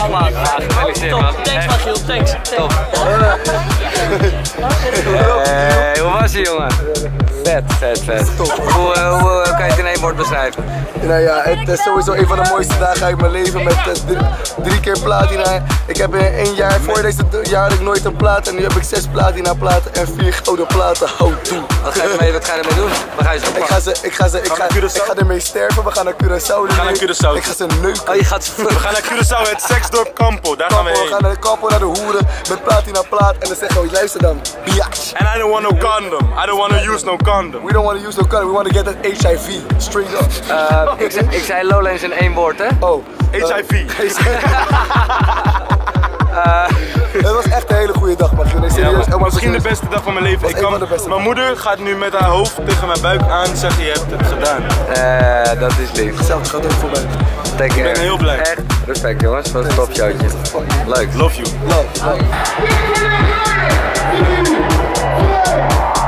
man. Gefeliciteerd man. Thanks man Giel, thanks. Top. Hoe was je jongen? Vet. Hoe kan je het in één woord beschrijven? Nou ja, het is sowieso een van de mooiste dagen uit mijn leven met 3 keer platina. Ik heb in 1 jaar, voor deze jaar had ik nooit een plaat en nu heb ik 6 platina platen en 4 gouden platen. Houd toe. Wat ga je ermee doen? Waar ga je ze Ik ga ermee sterven, we gaan naar Curaçao. We gaan naar Curaçao. Ik ga ze neuken. Oh, je gaat we gaan naar Curaçao, het seksdorp Campo, daar gaan we heen. We gaan naar de Campo, naar de hoeren, met platina plaat en dan zeggen we, luister dan, biatch. And I don't want no condom, I don't want to use no condom. We don't want to use no condom, we want to get that HIV, straight up. Ik zei Lowlands in 1 woord hè? Oh. HIV. Het was echt een hele goede dag, man. Serieus. Ja, misschien de beste dag van mijn leven. Mijn moeder gaat nu met haar hoofd tegen mijn buik aan zeggen je hebt het gedaan. Dat is lief. Hetzelfde gaat ook voorbij. Ik ben heel blij. Echt respect jongens, wat een top showtje. Leuk. Love you. Love.